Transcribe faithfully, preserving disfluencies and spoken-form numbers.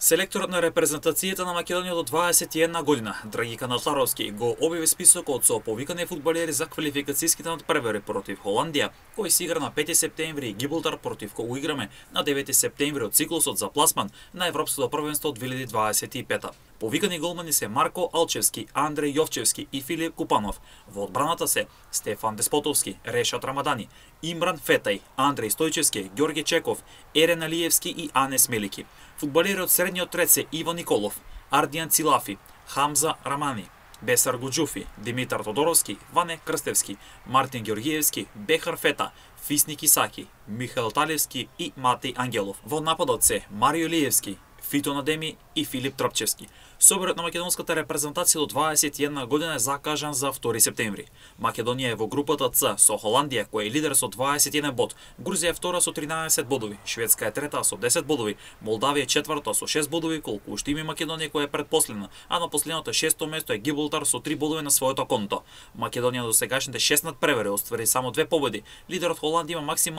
Селекторот на репрезентацијата на Македонија до дваесет и една година, Драгика Натларовски, го објави списокот со повикани фудбалери за квалификацијските надпревари против Холандија, кој се игра на пети септември, и Гибралтар, против кој играме на девети септември од циклусот за пласман на Европското првенство две илјади дваесет и пета. Повикани голмани се Марко Алчевски, Андреј Јовчевски и Филип Купанов. Во одбраната се Стефан Деспотовски, Решат Рамадани, Имран Фетај, Андреј Стојчевски, Ѓорги Чеков, Ерен Алиевски и Анес Мелики. Фудбалери од средниот ред се Иво Николов, Ардијан Цилафи, Хамза Рамани, Бесар Гуџуфи, Димитар Тодоровски, Ване Крстевски, Мартин Ѓоргиевски, Бехар Фета, Фисник Исаки, Михаил Талевски и Матеј Ангелов. Во нападот се Марио Лиевски, Фито Надеми и Филип Трпчевски. Соборот на македонската репрезентација до дваесет и една година е закажан за втори септември. Македонија е во групата Ц со Холандија, која е лидер со дваесет и еден бод, Грузија е втора со тринаесет бодови, Шведска е трета со десет бодови, Молдавија е четврта со шест бодови, колку уште има Македонија која е предпоследна, а на последното шесто место е Гибралтар со три бодови на своето конто. Македонија до сегашните шест надпревари оствари само две победи. Лидерот Холандија има максимум